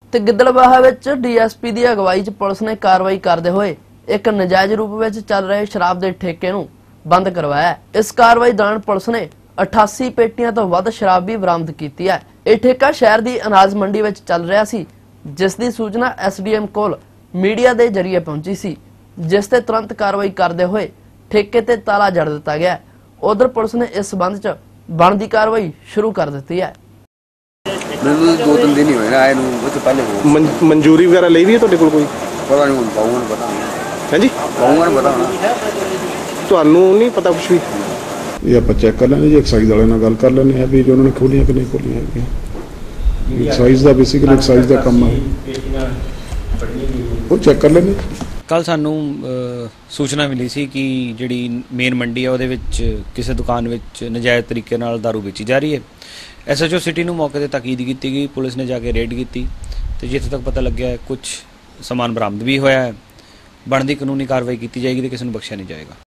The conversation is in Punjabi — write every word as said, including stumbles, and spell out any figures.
ਤੇ ਗਿੱਦੜਬਾਹਾ ਵਿੱਚ ਡੀਐਸਪੀ ਦੀ ਅਗਵਾਈ 'ਚ ਪੁਲਿਸ ਨੇ ਕਾਰਵਾਈ ਕਰਦੇ ਹੋਏ ਇੱਕ ਨਜਾਇਜ਼ ਰੂਪ ਵਿੱਚ ਚੱਲ ਰਹੇ ਸ਼ਰਾਬ ਦੇ ਠੇਕੇ ਨੂੰ ਬੰਦ ਕਰਵਾਇਆ। ਇਸ ਕਾਰਵਾਈ ਦੌਰਾਨ ਪੁਲਿਸ ਨੇ ਅਠਾਸੀ ਪੇਟੀਆਂ ਤੋਂ ਵੱਧ ਸ਼ਰਾਬ ਵੀ ਬਰਾਮਦ ਕੀਤੀ ਹੈ। ਇਹ ਠੇਕਾ ਸ਼ਹਿਰ ਦੀ ਅਨਾਜ ਮੰਡੀ ਵਿੱਚ ਚੱਲ ਰਿਹਾ ਸੀ, ਜਿਸ ਦੀ ਸੂਚਨਾ ਐਸਡੀਐਮ ਕੋਲ ਮੀਡੀਆ ਦੇ ਜ਼ਰੀਏ ਪਹੁੰਚੀ ਸੀ, ਜਿਸ ਤੇ ਤੁਰੰਤ ਕਾਰਵਾਈ ਕਰਦੇ ਹੋਏ ਠੇਕੇ ਤੇ ਤਾਲਾ ਜੜ ਦਿੱਤਾ ਗਿਆ। ਉਧਰ ਪੁਲਿਸ ਨੇ ਇਸ ਸੰਬੰਧ 'ਚ ਬਣਦੀ ਕਾਰਵਾਈ ਸ਼ੁਰੂ ਕਰ ਦਿੱਤੀ ਹੈ। ਮੈਨੂੰ ਦੋ ਤਿੰਨ ਦਿਨ ਹੀ ਹੋਏ ਨਾ ਆਏ ਨੂੰ, ਉਹ ਤੋਂ ਪਹਿਲੇ ਹੋ ਮਨਜ਼ੂਰੀ ਵਗੈਰਾ ਲਈ ਵੀ ਹੈ ਤੁਹਾਡੇ ਕੋਲ ਕੋਈ? ਪਤਾ ਨਹੀਂ, ਹੁਣ ਪਾਊਂਗਾ ਨੂੰ ਪਤਾ ਹੋਣਾ। ਹਾਂਜੀ, ਪਾਊਂਗਾ ਨੂੰ ਪਤਾ ਹੋਣਾ। ਤੁਹਾਨੂੰ ਨਹੀਂ ਪਤਾ ਕੁਛ ਵੀ? ਇਹ ਆਪਾਂ ਚੈੱਕ ਕਰ ਲੈਣੇ ਜੀ, ਐਕਸਾਈਜ਼ ਵਾਲਿਆਂ ਨਾਲ ਗੱਲ ਕਰ ਲੈਣੇ ਆ ਵੀ ਜੋ ਉਹਨਾਂ ਨੇ ਖੋਲੀਆਂ ਕਿ ਨਹੀਂ ਖੋਲੀਆਂ ਹੈਗੀਆਂ। ਐਕਸਾਈਜ਼ ਦਾ ਬੇਸਿਕਲੀ ਐਕਸਾਈਜ਼ ਦਾ ਕੰਮ ਹੈ, ਉਹ ਚੈੱਕ ਕਰ ਲੈਣੇ। ਕੱਲ ਸਾਨੂੰ ਸੂਚਨਾ ਮਿਲੀ ਸੀ ਕਿ ਜਿਹੜੀ ਮੇਨ ਮੰਡੀ ਹੈ ਉਹਦੇ ਵਿੱਚ ਕਿਸੇ ਦੁਕਾਨ ਵਿੱਚ ਨਜਾਇਜ਼ ਤਰੀਕੇ ਨਾਲ ਦਾਰੂ ਵੇਚੀ ਜਾ ਰਹੀ ਹੈ। ਐਸਐਚਓ ਸਿਟੀ ਨੂੰ ਮੌਕੇ ਤੇ ਤਾਕੀਦ ਕੀਤੀ ਗਈ, ਪੁਲਿਸ ਨੇ ਜਾ ਕੇ ਰੇਡ ਕੀਤੀ ਤੇ ਜਿੱਥੇ ਤੱਕ ਪਤਾ ਲੱਗਿਆ ਕੁਝ ਸਮਾਨ ਬਰਾਮਦ ਵੀ ਹੋਇਆ ਹੈ। ਬਣਦੀ ਕਾਨੂੰਨੀ ਕਾਰਵਾਈ ਕੀਤੀ ਜਾਏਗੀ ਤੇ ਕਿਸੇ ਨੂੰ ਬਖਸ਼ਿਆ ਨਹੀਂ ਜਾਏਗਾ।